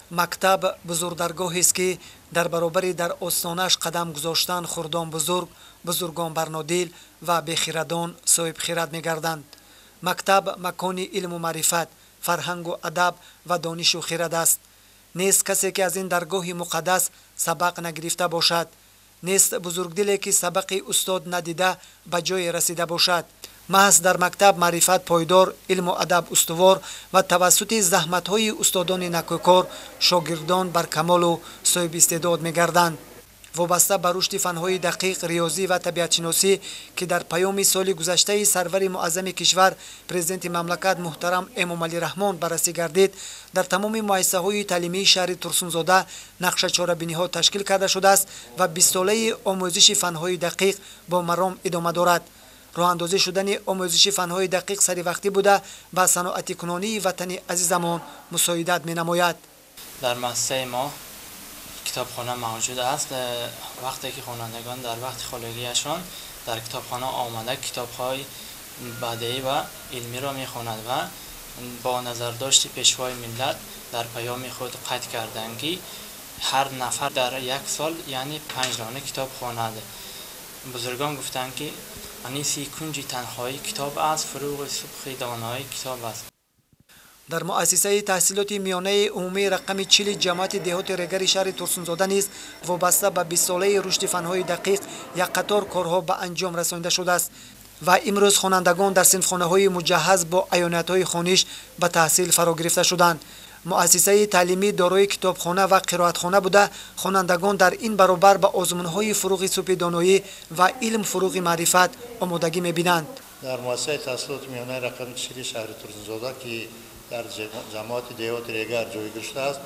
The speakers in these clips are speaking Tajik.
мактаб бузургдаргоҳест ки дар баробари дар остонаш қадам гузоштан хурдон бузург, бузургон барнодил ва бехирадон соҳибхират мегарданд. мактаб макони илму маърифат, фарҳангу адаб ва донишу хирад аст. нест касе ки аз ин даргоҳи муқаддас сабақ нагирифта бошад. нест бузургдиле ки сабақи устод надида ба ҷое расида бошад. маҳз дар мактаб маърифат пойдор, илму адаб устувор ва тавассути заҳматҳои устодони накӯкор шогирдон баркамолу соҳибистеъдод мегарданд. вобаста ба рушди фанҳои дақиқ, риёзӣ ва табиатшиносӣ ки дар паёми соли гузаштаи сарвари муаззами кишвар президенти мамлакат муҳтарам Эмомалӣ Раҳмон баррасӣ гардид, дар тамоми муассисаҳои таълимии шаҳри Турсунзода нақшачорабиниҳо ташкил карда шудааст ва 20 солаи омӯзиши фанҳои дақиқ бо маром идома дорад. роҳандозӣ шудани омӯзиши фанҳои дақиқ саривақтӣ буда ба саноати кунонии ватани азизамон мусоидат менамояд. дар маъссисаи мо китобхона мавҷуд аст. вақте ки хонандагон дар вақти холигиашон дар китобхона омада китобҳои бадеӣ ва илмиро мехонад ва бо назардошти пешвои миллат дар паёми худ қайд карданд ки ҳар нафар дар як сол яъне 5 дона китоб хонад. бузургон гуфтанд ки аниси кунҷи танҳоӣ китоб аст, фуруғи субҳи доноӣ китоб аст. дар муассисаи таҳсилоти миёнаи умумии рақами 40 ҷамоати деҳоти регари шаҳри Турсунзода низ вобаста ба 20 солаи рушди фанҳои дақиқ як қатор корҳо ба анҷом расонида шудааст ва имрӯз хонандагон дар синфхонаҳои муҷаҳҳаз бо аёниятҳои хониш ба таҳсил фаро гирифта шуданд. муассисаи таълимӣ дорои китобхона ва қироатхона буда хонандагон дар ин баробар ба озмунҳои фуруғи субҳи доноӣ ва илм фуруғи маърифат омодагӣ мебинанд. дар муассисаи таҳсилоти миёнаи рақами 40 шаҳри Турсунзода ки дар ҷамоати деҳоти регар ҷойгир шудааст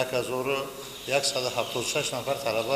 1176 нафар талаба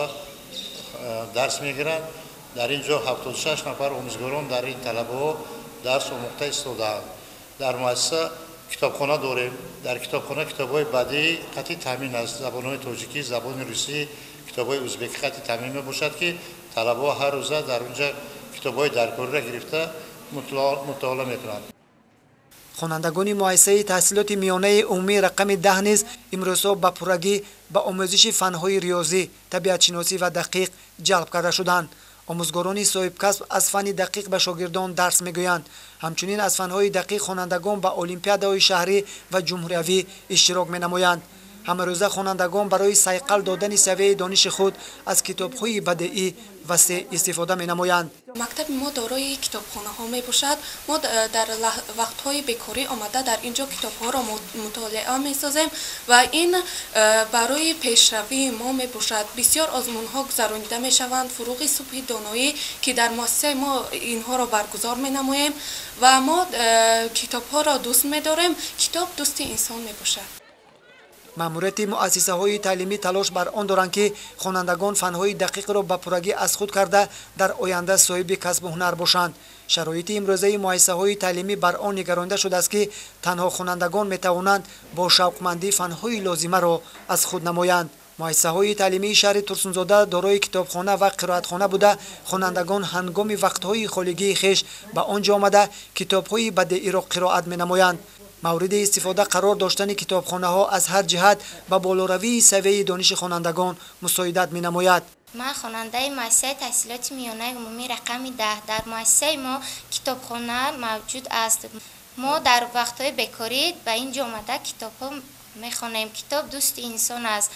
дарс мегиранд. дар ин ҷо 76 нафар омӯзгорон дар ин талабаҳо дарс омӯхта истодаанд. дар муассиса китобхона дорем. дар китобхона китобҳои бадеӣ қатъи таъмин аст. забонҳои тоҷикӣ, забони русӣ, китобҳои ӯзбекӣ қатъи таъмин мебошад ки талабаҳо ҳар рӯза дар онҷа китобҳои даркориро гирифта мутолиа мекунанд. хонандагони муассисаи таҳсилоти миёнаи умумии рақами 10 низ имрӯзҳо ба пуррагӣ ба омӯзиши фанҳои риёзӣ, табиатшиносӣ ва дақиқ ҷалб карда шуданд. омӯзгорони соҳибкасб аз фани дақиқ ба шогирдон дарс мегӯянд. ҳамчунин аз фанҳои дақиқ хонандагон ба олимпиадаҳои шаҳрӣ ва ҷумҳуриявӣ иштирок менамоянд. ҳамарӯза хонандагон барои сайқал додани савияи дониши худ аз китобҳои бадеӣ васеъ истифода менамоянд. мактаби мо дорои китобхонаҳо мебошад. мо дар вақтҳои бекорӣ омада дар инҷо китобҳоро мутолиа месозем ва ин барои пешравии мо мебошад. бисёр озмунҳо гузаронида мешаванд, фуруғи субҳи доноӣ ки дар муассисаи мо инҳоро баргузор менамоем ва мо китобҳоро дӯст медорем. китоб дӯсти инсон мебошад. маъмурияти муассисаҳои таълимӣ талош бар он доранд ки хонандагон фанҳои дақиқро ба пуррагӣ аз худ карда дар оянда соҳиби касбу ҳунар бошанд. шароити имрӯзаи муассисаҳои таълимӣ бар он нигаронида шудааст ки танҳо хонандагон метавонанд бо шавқмандӣ фанҳои лозимаро аз худ намоянд. муассисаҳои таълимии шаҳри Турсунзода дорои китобхона ва қироатхона буда хонандагон ҳангоми вақтҳои холигии хеш ба он ҷо омада китобҳои бадеиро қироат менамоянд. мавриди истифода қарор доштани китобхонаҳо аз ҳар ҷиҳат ба болоравии савияи дониши хонандагон мусоидат менамояд. ман хонандаи муассисаи таҳсилоти миёнаи умумии рақами 10. дар муассисаи мо китобхона мавҷуд аст. мо дар вақтҳои бекорӣ ба ин ҷо омада китобҳо мехонем. китоб дӯсти инсон аст.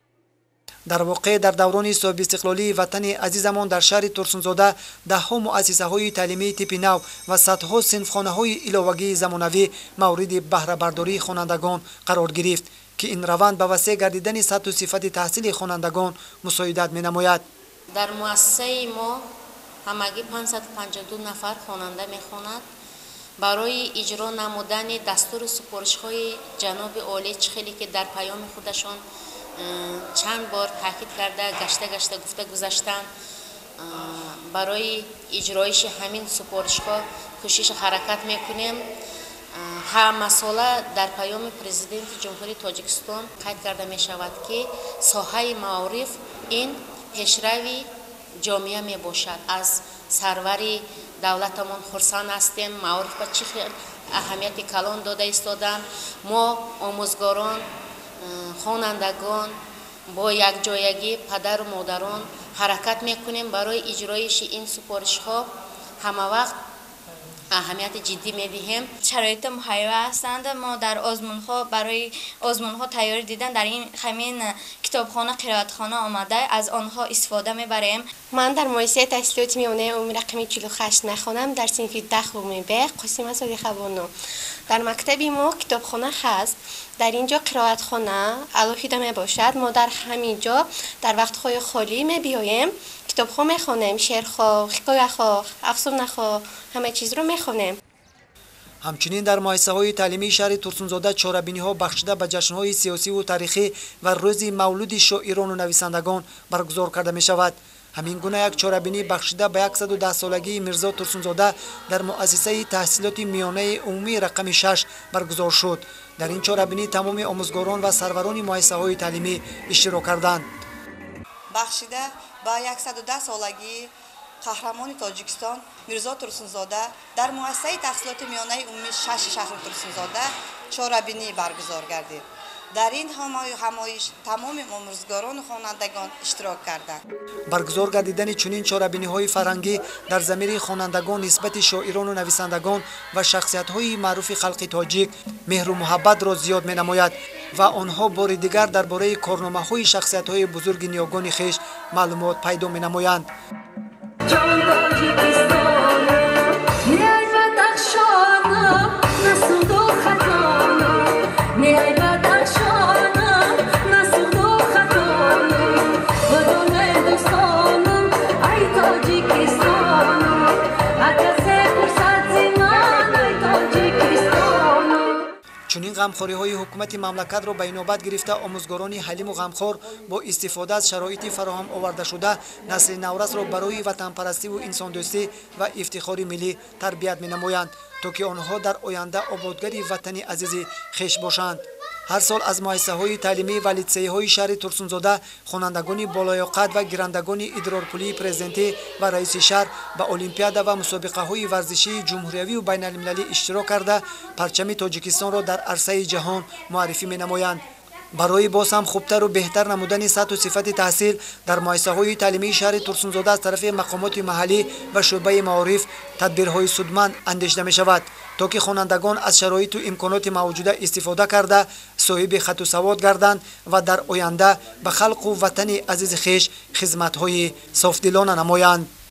дар воқеъ дар даврони соҳибистиқлолии ватани азизамон дар шаҳри Турсунзода даҳҳо муассисаҳои таълимии типи нав ва садҳо синфхонаҳои иловагии замонавӣ мавриди баҳрабардории хонандагон қарор гирифт ки ин раванд ба васеъ гардидани сатҳу сифати таҳсили хонандагон мусоидат менамояд. дар муассисаи мо ҳамагӣ 552 нафар хонанда мехонад. барои иҷро намудани дастури супоришҳои ҷаноби олӣ чихеле ки дар паёми худашон чанд бор таъкид карда гашта гуфта гузаштанд, барои иҷроиши ҳамин супоришҳо кӯшиш ҳаракат мекунем. ҳамасола дар паёми президенти ҷумҳурии Тоҷикистон қайд карда мешавад ки соҳаи маориф ин пешрави ҷомеа мебошад. аз сарвари давлатамон хурсанд ҳастем. маориф ба чӣ хел аҳамияти калон дода истоданд. мо омӯзгорон хонандагон бо якҷоягӣ падару модарон ҳаракат мекунем барои иҷроиши ин супоришҳо ҳама вақт аҳамияти ҷиддӣ медиҳем. шароит муҳайё ҳастанд. мо дар озмунҳо барои озмунҳо тайёрӣ дидан дар ин ҳамин китобхона қироатхона омада аз онҳо истифода мебарем. ман дар муассисаи таҳсилоти миёнаи умумии рақами 48 мехонам дар синфи 10 б қосима содиқабоно. дар мактаби мо китобхона ҳаст. дар ин ҷо қироатхона алоҳида мебошад. мо дар ҳамин ҷо дар вақтҳои холӣ мебиёем, китобҳо мехонем, шеърхо, ҳикояхо, афсонахо, ҳама чизро мехонем. ҳамчунин дар муассисаҳои таълимии шаҳри турсунзода чорабиниҳо бахшида ба ҷашнҳои сиёсиву тарихӣ ва рӯзи мавлуди шоирону нависандагон баргузор карда мешавад. ҳамин гуна як чорабинӣ бахшида ба 110-солагии мирзо турсунзода дар муассисаи таҳсилоти миёнаи умумии рақами 6 баргузор шуд. дар ин чорабинӣ тамоми омӯзгорон ва сарварони муассисаҳои таълимӣ иштирок карданд. бахшида ба 110-солагии қаҳрамони тоҷикистон мирзо турсунзода дар муассисаи таҳсилоти миёнаи умумии 6 шаҳри турсунзода чорабинӣ баргузор гардид. дар ин ҳамоиш тамоми омӯзгорону хонандагон иштирок карданд. баргузор гардидани чунин чорабиниҳои фарҳангӣ дар замири хонандагон нисбати шоирону нависандагон ва шахсиятҳои маъруфи халқи тоҷик меҳру муҳаббатро зиёд менамояд ва онҳо бори дигар дар бораи корномаҳои шахсиятҳои бузурги ниёгони хеш маълумот пайдо менамоянд. чунин ғамхориҳои ҳукумати мамлакатро ба инобат гирифта омӯзгорони ҳалиму ғамхор бо истифода аз шароити фароҳам овардашуда насли наврасро барои ватанпарастиву инсондӯстӣ ва ифтихори миллӣ тарбият менамоянд, то ки онҳо дар оянда ободгари ватани азизи хеш бошанд. ҳар сол аз муассисаҳои таълимӣ ва литсейҳои шаҳри турсунзода хонандагони болоёқад ва гирандагони идрорпулии президентӣ ва раиси шаҳр ба олимпиада ва мусобиқаҳои варзишии ҷумҳуриявию байналмилалӣ иштирок карда парчами тоҷикистонро дар арсаи ҷаҳон муаррифӣ менамоянд. барои боз ҳам хубтару беҳтар намудани сатҳу сифати таҳсил дар муассисаҳои таълимии шаҳри турсунзода аз тарафи мақомоти маҳаллӣ ва шӯъбаи маориф тадбирҳои судманд андешида мешавад, то ки хонандагон аз шароиту имконоти мавҷуда истифода карда соҳиби хату савод гарданд ва дар оянда ба халқу ватани азизи хеш хизматҳои софдилона намоянд.